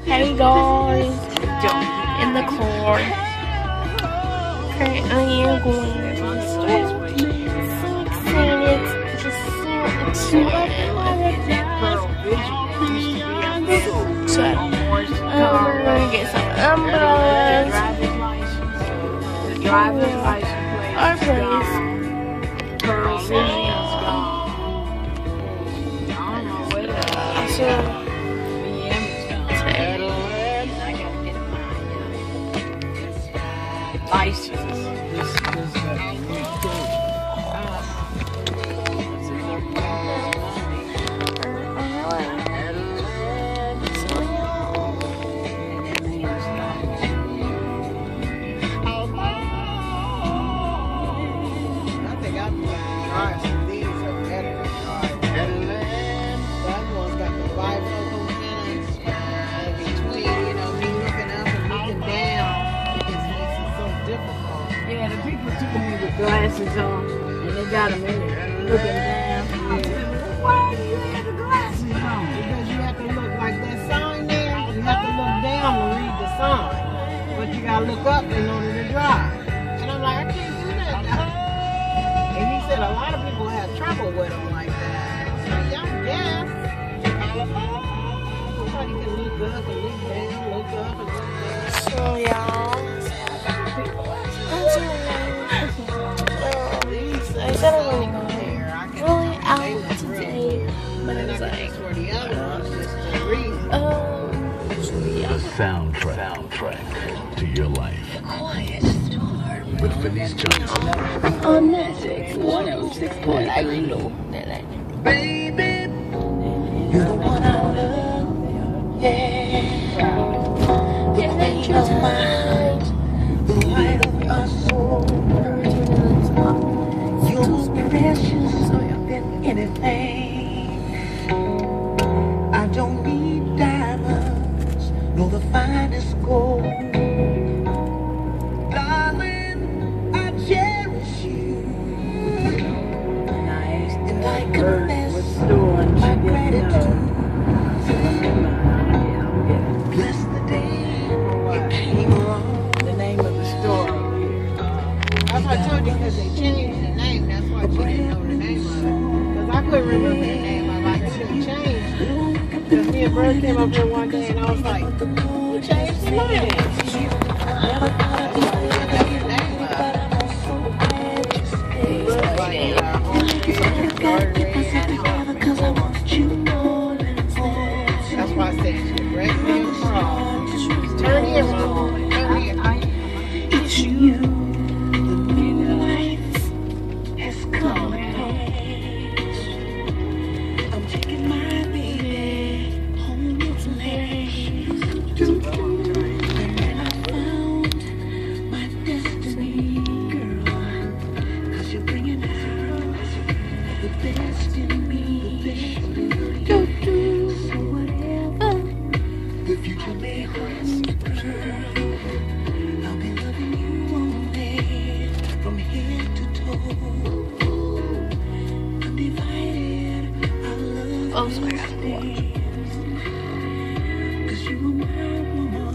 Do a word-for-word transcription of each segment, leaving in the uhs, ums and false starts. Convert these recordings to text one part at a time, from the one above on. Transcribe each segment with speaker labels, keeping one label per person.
Speaker 1: Hey guys, in the car. Currently, I'm going to the store. So excited, just so excited. So, um, we're gonna get some umbrellas. Our place. So,
Speaker 2: license. This, this, uh, glasses on, and they got them in there looking down. Why do you have the glasses on? Because you have to look like that sign there. You have to look down to read the sign, but you gotta look up in order to drive. And I'm like, I can't do that. And he said a lot of people have trouble with them like that. So yeah, I guess somebody can look up and look down, look up and look down.
Speaker 1: so y'all. I said I wasn't going really out today, but I was like, um,
Speaker 3: the soundtrack, soundtrack to your life. With Felice Johnson.
Speaker 4: On Magic one oh six point nine. Baby, you're the one I love. Yeah. The queen of mine, the light of my soul. You're precious than anything. I don't need diamonds, nor the finest gold. Darling, I cherish you. And I confess my gratitude. Bless the day it came along.
Speaker 2: The name of the store over here. That's why I told you, because they changed the name. That's why she didn't know the name of it. Because I couldn't remember the name of it. Like, you didn't change it. Because me and Bird came up here one day and I was like, you changed the name. That's why you didn't know the name of it. It looks like uh, home video, garden red, and home. That's why I said she's a great man fraud. Turn here, Mom. Turn here.
Speaker 4: It's you. I'm taking my baby home with me. And I found my destiny, girl. Cause you're bringing out the best in me. So whatever the future may hold, girl, I'll be loving you only from head to toe. Undivided, I love
Speaker 1: oh, sorry, I have to watch.
Speaker 4: cause you are my woman.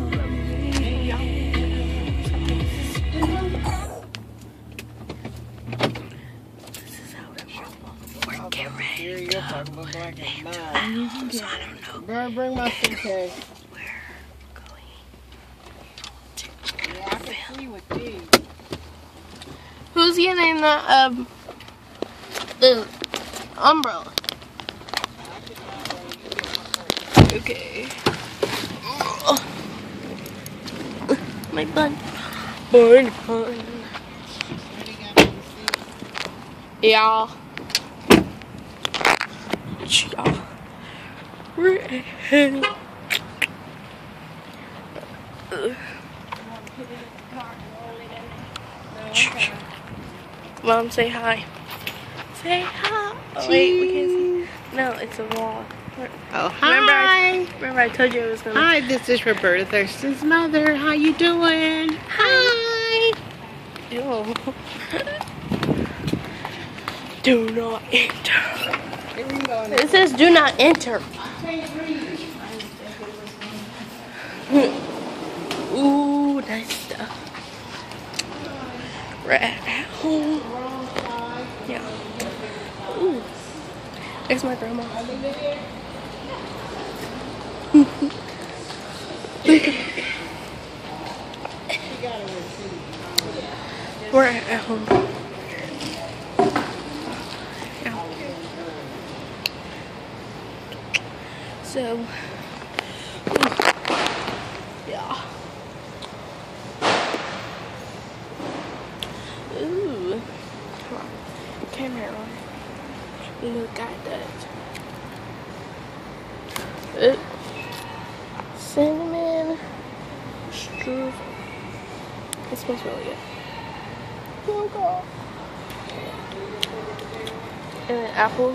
Speaker 4: This is how it rolls. We're getting ready
Speaker 2: Here
Speaker 4: to
Speaker 2: you're
Speaker 4: go.
Speaker 2: talking about black and
Speaker 4: So
Speaker 2: mine.
Speaker 4: I don't know.
Speaker 2: Bird, bring my suitcase.
Speaker 4: We're going to
Speaker 2: Yeah, I can see with these.
Speaker 1: Who's getting the um the umbrella? Okay. My bun. Bun. Bun. Yeah. Yeah. Red. Mom, say hi. Say hi. Oh, wait, we can't see. No, it's a wall.
Speaker 2: Oh,
Speaker 1: Remember,
Speaker 2: hi.
Speaker 1: I, remember I told you I was gonna.
Speaker 2: Hi, this is Roberta Thurston's mother. How you doing? Hi.
Speaker 1: Ew. Do not enter. It says do not enter. Ooh, nice stuff. We're at home. Yeah. Ooh. There's my grandma. We're at home. Yeah. So, yeah. Ooh. Come on. Camera on. Look at that. Ooh. Cinnamon. Strudel. It smells really good. Oh god. And then apple.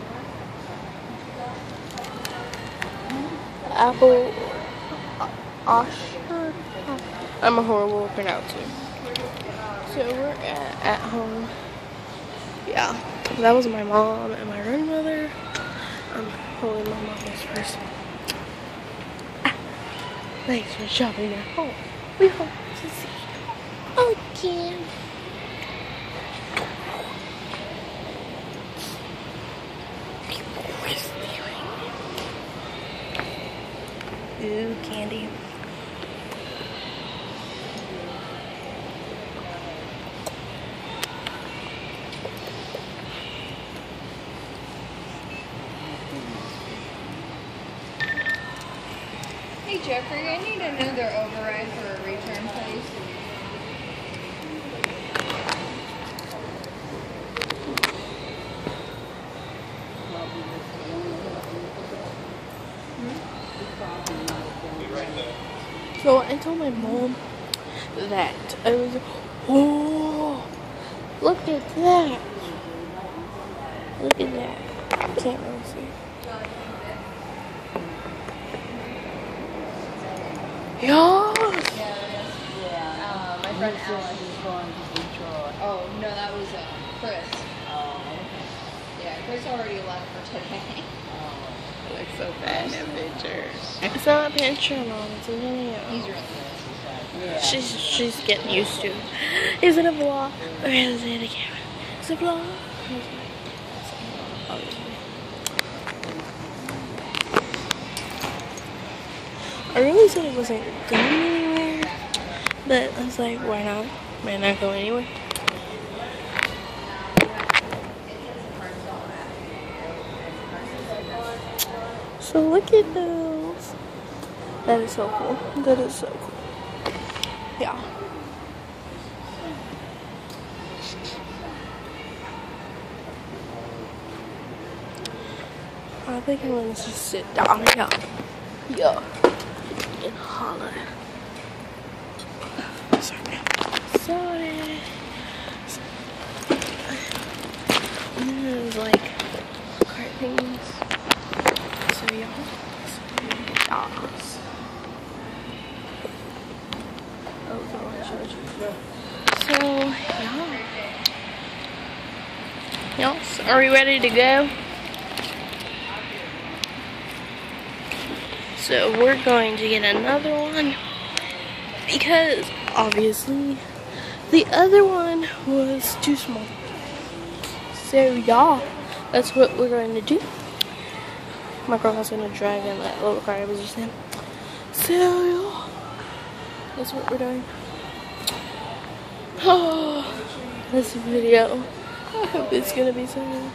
Speaker 1: Apple. Osher. I'm a horrible pronouncer. So we're at, at home. Yeah. That was my mom and my grandmother. I'm holding my mama's purse. Ah. Thanks for shopping at home. We hope to see you again. Ooh, candy.
Speaker 5: Hey Jeffrey, I need another override for a return, please.
Speaker 1: So I told my mom that I was, oh, look at that. Look at that. I can't really see. Yeah.
Speaker 5: Yeah, uh, my friend Alex is going to Detroit. Oh, no, that was uh, Chris. Oh, okay. Yeah, Chris already left for today.
Speaker 1: I look so bad in that picture. It's not a picture, Mom. It's a video.
Speaker 5: He's really good.
Speaker 1: Yeah. She's she's getting used to it. Is it a vlog? Or is it a camera? It's a vlog. I really said it wasn't going anywhere, but I was like, why not? Might not go anywhere. So look at those. That is so cool. That is so cool. Yeah. I think I'm gonna just sit down here. Yeah. And holler. Sorry. Sorry. And then there's like cartoons. So yeah. Dogs. Oh, so I showed you. So yeah. Yes. Are we ready to go? So we're going to get another one because obviously the other one was too small. So yeah, that's what we're going to do. My grandma's gonna drag in that little car I was just in. So yeah, that's what we're doing. Oh, this video. I hope it's gonna be so good.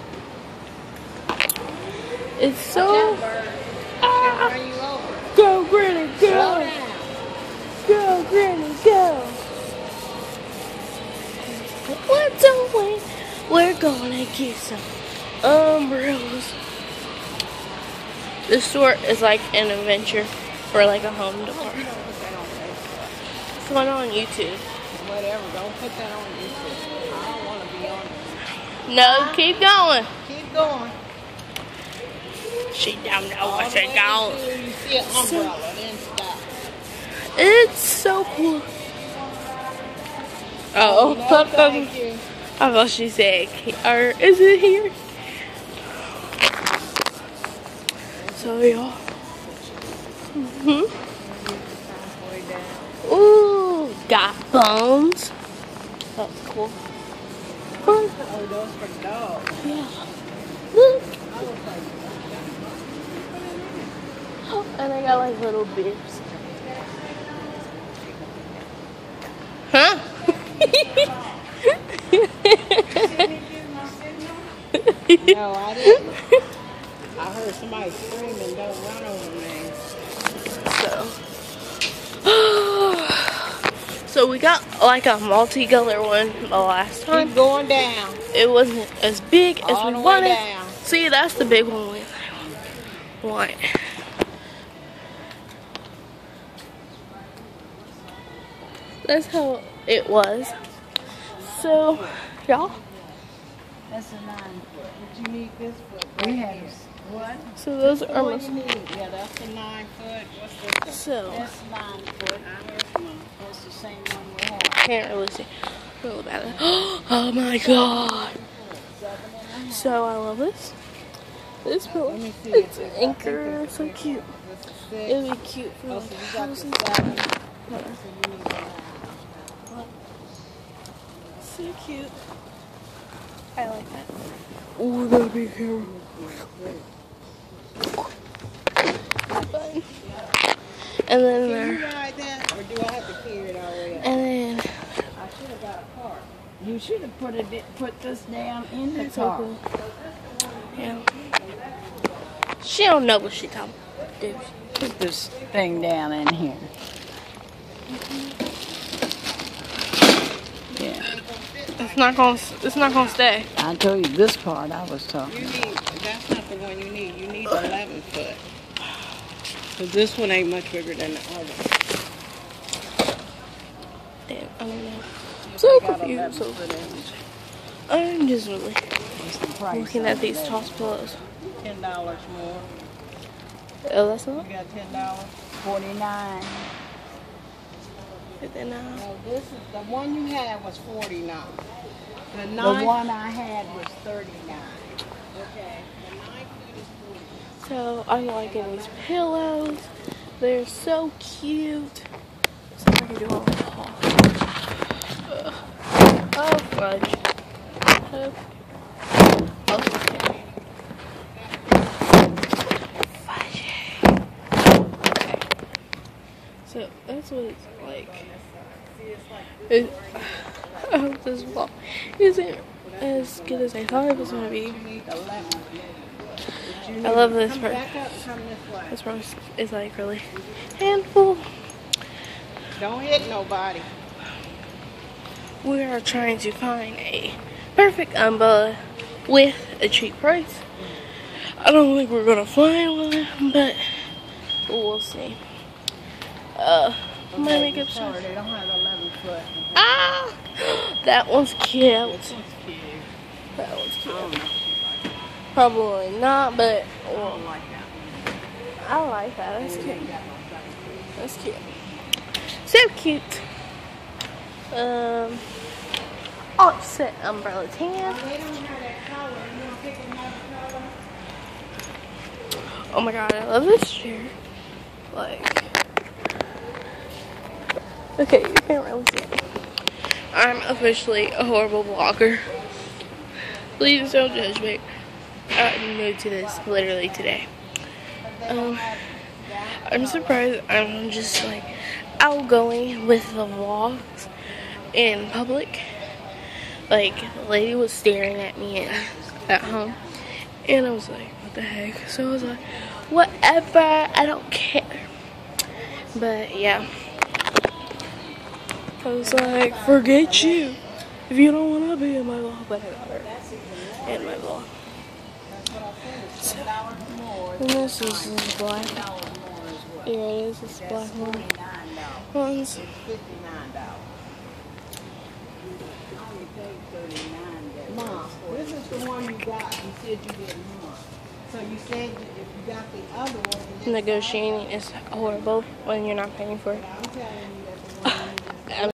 Speaker 1: It's so. Ah, go, Granny, go! Go, Granny, go! What's away? We're gonna get some umbrellas. This store is like an adventure or like a home decor. It's one on YouTube.
Speaker 2: Whatever, don't put that on YouTube. I don't want to be on it.
Speaker 1: No, keep going.
Speaker 2: Keep going.
Speaker 1: She don't know what she's going.
Speaker 2: You see an umbrella, then stop.
Speaker 1: It's so cool. Oh,
Speaker 2: No, thank you.
Speaker 1: I thought she said, or is it here? So yeah. Mm-hmm. got bones. That's cool.
Speaker 2: Oh, those for dogs.
Speaker 1: Yeah. Look. And I got like little bibs. Huh?
Speaker 2: No, I didn't. I heard somebody screaming, don't run over me.
Speaker 1: So. So we got like a multicolor one the last time.
Speaker 2: Keep going down.
Speaker 1: It wasn't as big as
Speaker 2: All
Speaker 1: we
Speaker 2: the way
Speaker 1: wanted.
Speaker 2: down.
Speaker 1: See, that's the big one we want. That's how it was. So, y'all.
Speaker 2: That's a nine foot. But you need this foot. We have what?
Speaker 1: So those are
Speaker 2: What
Speaker 1: my.
Speaker 2: you need? Yeah, that's a nine foot. What's this?
Speaker 1: So.
Speaker 2: That's nine foot. That's the same one we have.
Speaker 1: Can't really see. Real about it. Oh my god. So I love this. This pillow. It's an anchor. So cute. It would be cute for like houses. So cute. I like that. Oh, that'll be camera. Fun. And then
Speaker 2: Can
Speaker 1: there.
Speaker 2: you ride that, or do I have to carry it all the way up?
Speaker 1: And then.
Speaker 2: I should have got a cart. You should have put it, put this down in the
Speaker 1: That's so
Speaker 2: car.
Speaker 1: cool. Yeah. She don't know what she talking about. Dude.
Speaker 2: Put this thing down in here. Yeah.
Speaker 1: It's not gonna. It's not gonna stay.
Speaker 2: I told you this part I was talking. You need. That's not the one you need. You need the eleven foot. Cause this one ain't much bigger than the other.
Speaker 1: Damn, I don't know. I'm so confused. So I'm just really looking at these toss pillows.
Speaker 2: Ten dollars more.
Speaker 1: Oh, that's not.
Speaker 2: You got ten dollars. Forty nine.
Speaker 1: But then, uh,
Speaker 2: No, this is the one you had was forty nine. The,
Speaker 6: The
Speaker 2: nine,
Speaker 6: one I had was thirty-nine.
Speaker 2: okay. The nine foot is forty.
Speaker 1: so I'm liking these pillows. They're so cute. So I can do all the haul. Oh, fudge. Oh. Okay. Fudge. Okay. So that's what it's like. It, I hope this vlog isn't as good as I thought it was going to be.
Speaker 2: You need eleven.
Speaker 1: I love this
Speaker 2: Come
Speaker 1: part.
Speaker 2: back up, come this way.
Speaker 1: This part is like really handful.
Speaker 2: Don't hit nobody.
Speaker 1: We are trying to find a perfect umbrella with a cheap price. I don't think we're gonna find one, but we'll see. Uh, I'm gonna make up some.
Speaker 2: Sorry, they don't have eleven foot.
Speaker 1: Ah, that one's cute.
Speaker 2: This one's cute.
Speaker 1: That one's
Speaker 2: I
Speaker 1: cute.
Speaker 2: don't know if you like it.
Speaker 1: Probably not, but
Speaker 2: I
Speaker 1: well,
Speaker 2: don't like that
Speaker 1: I like that. That's
Speaker 2: one.
Speaker 1: cute.
Speaker 2: Ain't got no back.
Speaker 1: That's cute. So cute. Um, offset umbrella tan.
Speaker 2: They don't have that color. You want to pick another color?
Speaker 1: Oh my god, I love this chair. Like, okay, you can't really see it. I'm officially a horrible vlogger. Please don't judge me. I'm new to this literally today. Um, I'm surprised I'm just like outgoing with the vlogs in public. Like, the lady was staring at me at, at home, and I was like, what the heck? So I was like, whatever, I don't care. But yeah, I was like, forget you if you don't want to be in my vlog. But I got her in my vlog. So, and this is this black. Yeah, it is this black one. Ones.
Speaker 2: fifty-nine dollars. Mom, this is the one you got. You said you didn't want. So you said if you got the other one, then
Speaker 1: Negotiating is horrible when you're not paying for it.
Speaker 2: I'm telling you,